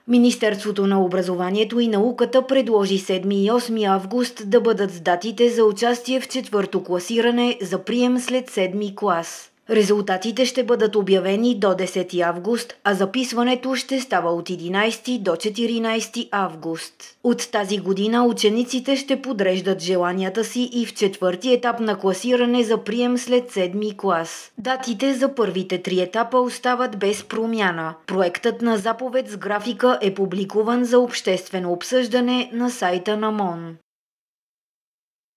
Министерството на образованието и науката предложи 7 и 8 август да бъдат датите за участие в четвърто класиране за прием след 7 клас. Резултатите ще бъдат обявени до 10 август, а записването ще става от 11 до 14 август. От тази година учениците ще подреждат желанията си и в четвърти етап на класиране за прием след 7 клас. Датите за първите 3 етапа остават без промяна. Проектът на заповед с графика е публикуван за обществено обсъждане на сайта на МОН.